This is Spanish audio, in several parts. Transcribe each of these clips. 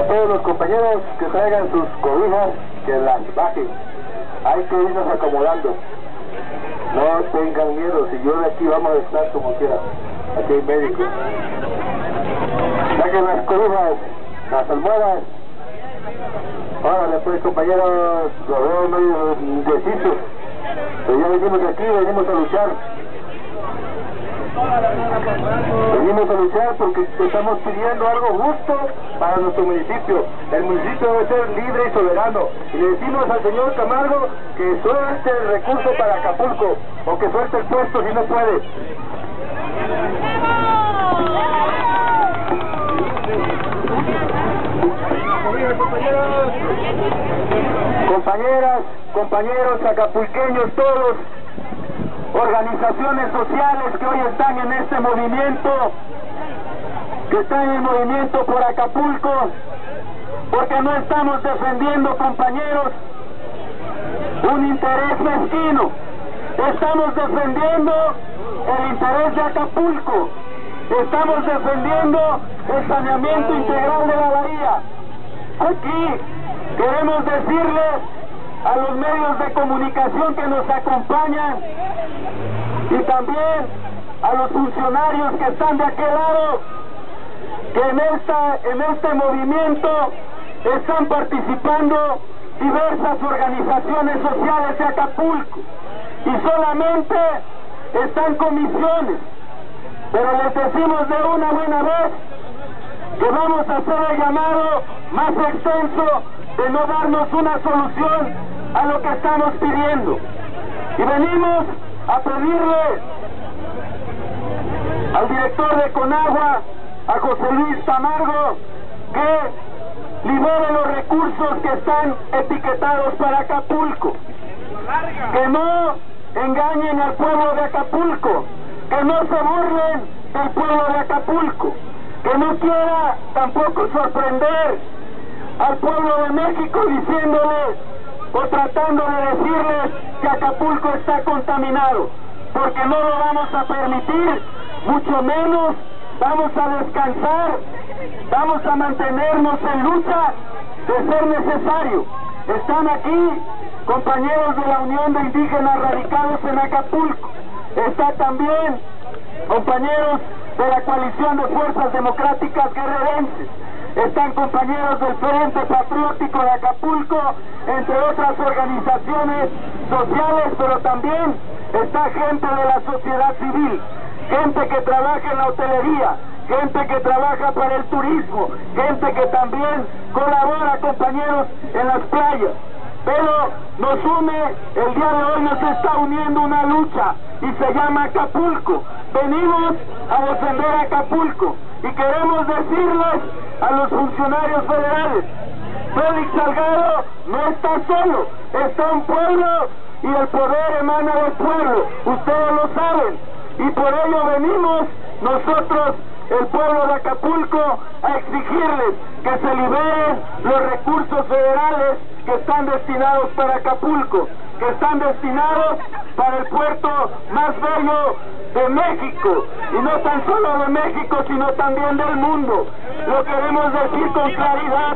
todos los compañeros que traigan sus cobijas, que las bajen. Hay que irnos acomodando. No tengan miedo, si yo de aquí vamos a estar como quiera. Aquí hay médicos. Saquen las cobijas, las almohadas. Órale pues, compañeros, lo veo medio indecisos. Pero ya venimos de aquí, venimos a luchar. Venimos a luchar porque estamos pidiendo algo justo para nuestro municipio. El municipio debe ser libre y soberano. Y le decimos al señor Camargo que suelte el recurso para Acapulco, o que suelte el puesto si no puede. Compañeras, compañeros acapulqueños todos, organizaciones sociales que hoy están en este movimiento, que están en el movimiento por Acapulco, porque no estamos defendiendo, compañeros, un interés mezquino, estamos defendiendo el interés de Acapulco, estamos defendiendo el saneamiento integral de la bahía. Aquí queremos decirles a los medios de comunicación que nos acompañan y también a los funcionarios que están de aquel lado, que en este movimiento están participando diversas organizaciones sociales de Acapulco y solamente están comisiones, pero les decimos de una buena vez que vamos a hacer el llamado más extenso de no darnos una solución a lo que estamos pidiendo. Y venimos a pedirle al director de Conagua, a José Luis Camargo, que libere los recursos que están etiquetados para Acapulco, que no engañen al pueblo de Acapulco, que no se burlen del pueblo de Acapulco, que no quiera tampoco sorprender al pueblo de México diciéndoles o tratando de decirles que Acapulco está contaminado, porque no lo vamos a permitir, mucho menos vamos a descansar, vamos a mantenernos en lucha de ser necesario. Están aquí compañeros de la Unión de Indígenas Radicados en Acapulco, está también compañeros de la Coalición de Fuerzas Democráticas Guerrerenses, están compañeros del Frente Patriótico de Acapulco, entre otras organizaciones sociales, pero también está gente de la sociedad civil, gente que trabaja en la hotelería, gente que trabaja para el turismo, gente que también colabora, compañeros, en las playas. Pero nos une, el día de hoy nos está uniendo una lucha y se llama Acapulco. Venimos a defender Acapulco y queremos decirles a los funcionarios federales: Félix Salgado no está solo, está un pueblo y el poder emana del pueblo, ustedes lo saben, y por ello venimos nosotros, el pueblo de Acapulco, a exigirles que se liberen los recursos federales que están destinados para Acapulco, que están destinados para el puerto más bello de México, y no tan solo de México, sino también del mundo. Lo queremos decir con claridad: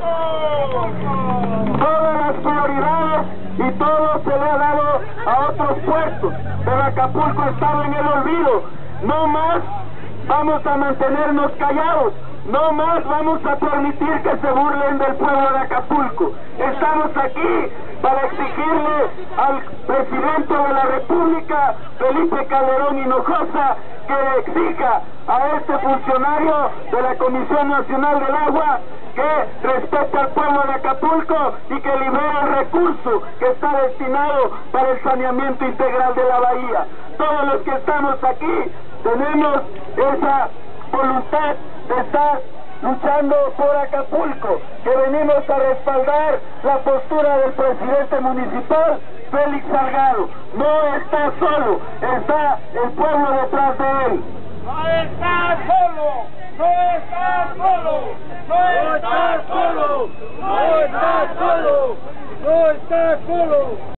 todas las prioridades y todo se le ha dado a otros puertos, pero Acapulco estaba en el olvido. No más vamos a mantenernos callados, no más vamos a permitir que se burlen del pueblo de Acapulco. Estamos aquí para exigirle al presidente de la República, Felipe Calderón Hinojosa, que exija a este funcionario de la Comisión Nacional del Agua que respete al pueblo de Acapulco y que libere el recurso que está destinado para el saneamiento integral de la bahía. Todos los que estamos aquí tenemos esa voluntad de estar luchando por Acapulco, que venimos a respaldar la postura del presidente municipal, Félix Salgado. No está solo, está el pueblo detrás de él. ¡No está solo! ¡No está solo! ¡No está solo! ¡No está solo! ¡No está solo!